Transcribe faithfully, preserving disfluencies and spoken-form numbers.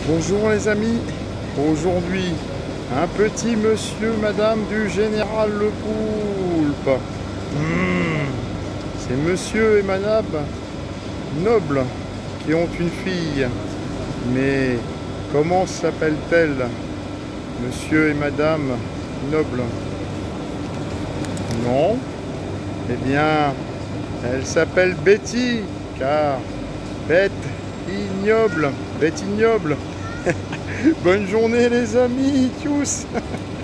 Bonjour les amis, aujourd'hui un petit monsieur, madame du général Le Poulpe. Mmh. C'est monsieur et madame Noble qui ont une fille. Mais comment s'appelle-t-elle? Monsieur et madame Noble? Non. Eh bien, elle s'appelle Betty, car bête ignoble, bête ignoble. Bonne journée les amis, tous.